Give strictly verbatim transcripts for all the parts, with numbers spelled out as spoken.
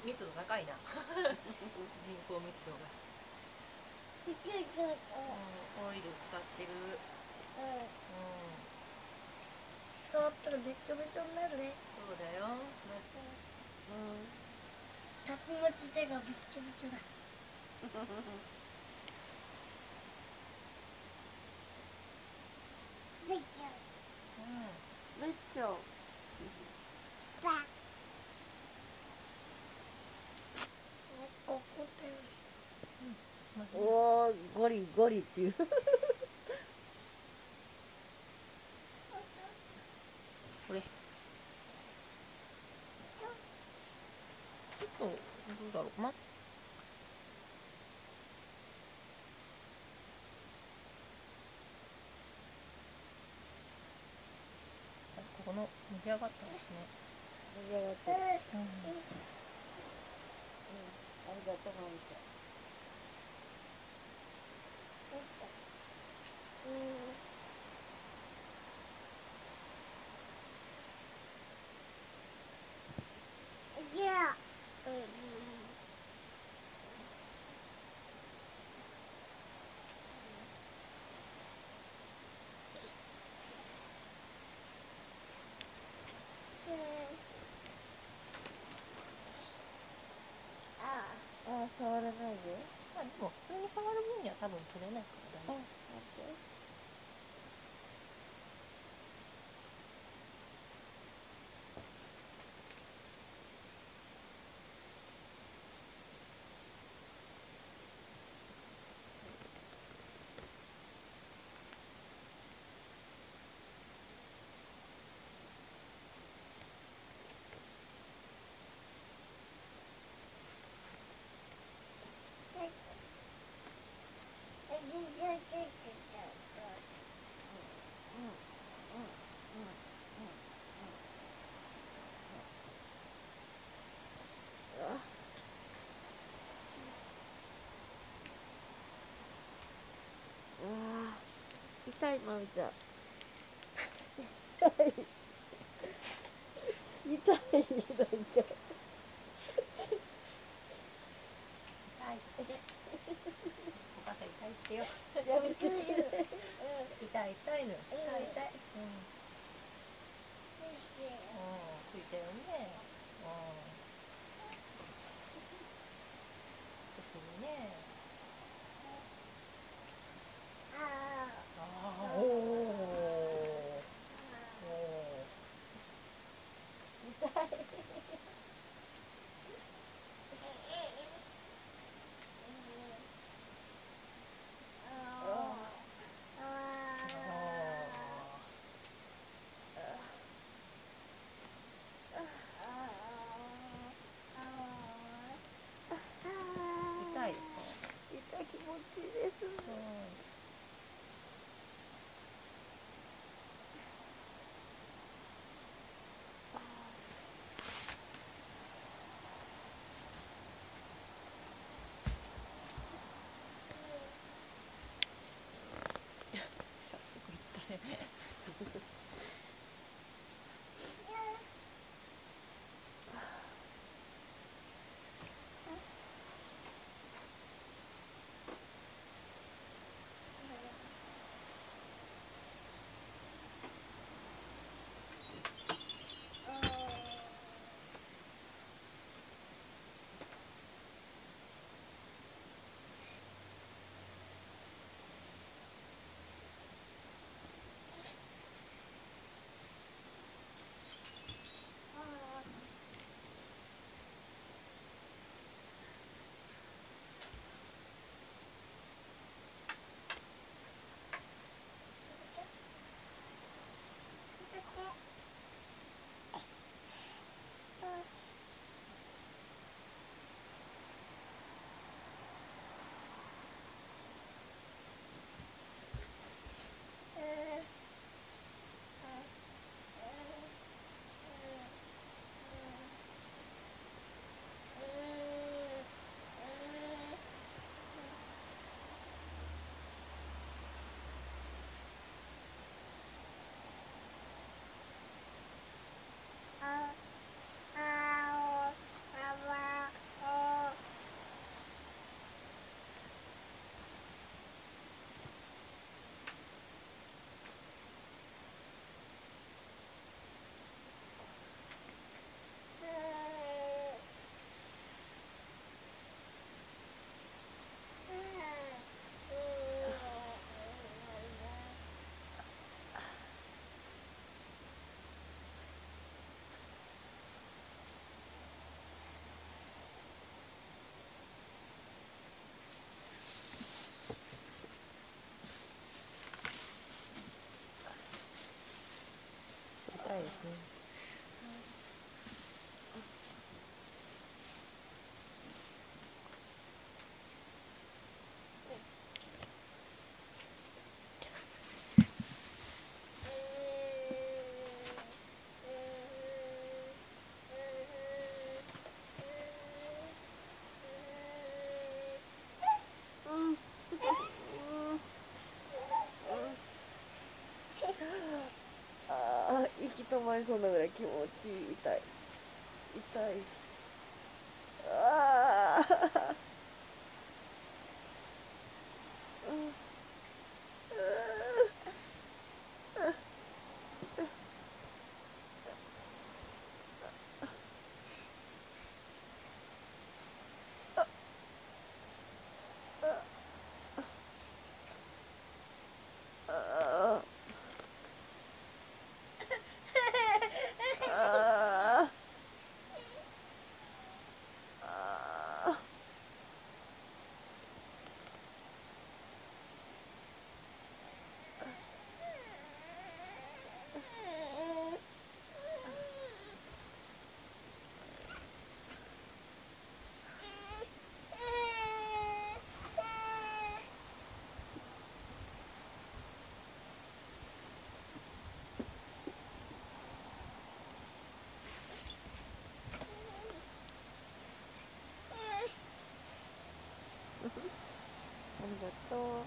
密度高いな人口密度が、うん、オイル使ってる。うん、うん、 触ったらめっちゃめちゃになるね。 そうだよ。 タコ持ち手がめっちゃめちゃだめっちゃうん、 めっちゃバここだよし。 おーゴリゴリっていうこれちょっとどうだろう、まここの盛り上がったんですね。 盛り上がってる、うん、 うん、 ありがとうマミちゃん。 いや、 ああ、触らないで。 まあでも普通に触る分には多分取れないから大丈夫。 あ、待って。痛いマミちゃん痛い痛いなんか痛いってお母さん痛いってよやめて痛い痛いのよ、痛い痛い、うん、うん、ついたよね、うん、腰にね。ああ、おお、 痛い痛いですか。 いですね。 ああ、息止まりそうなぐらい気持ちいい。痛い痛い。ああありがとう。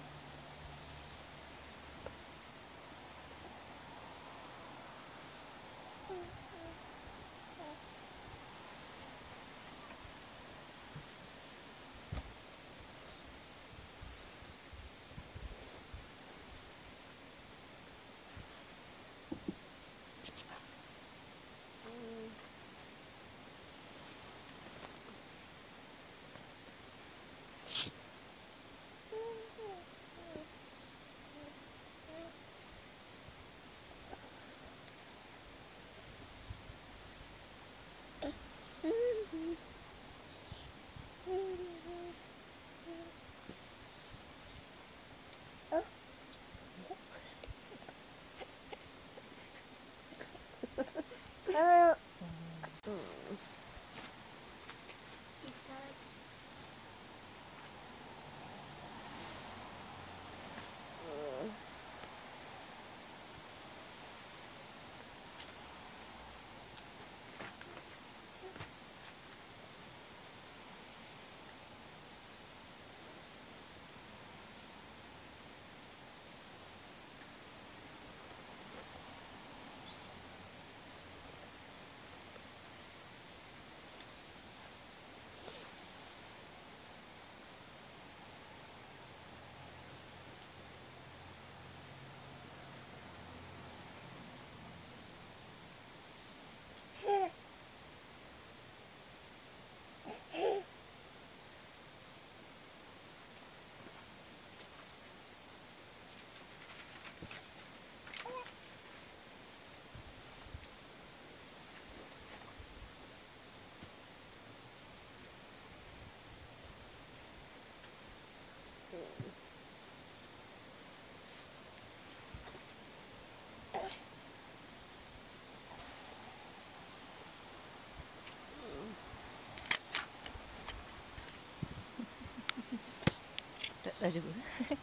だ大丈夫？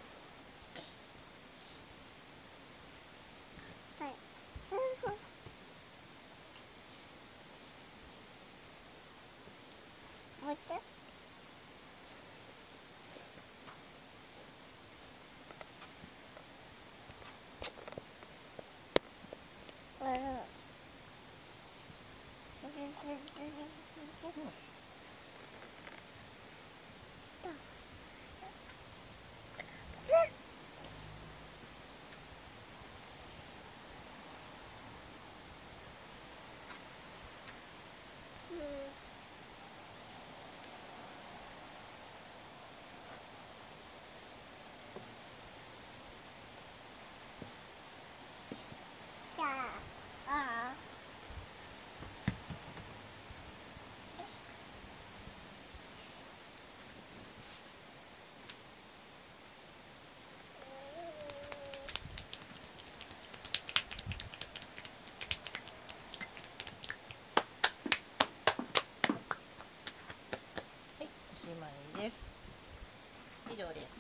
はい。 上です。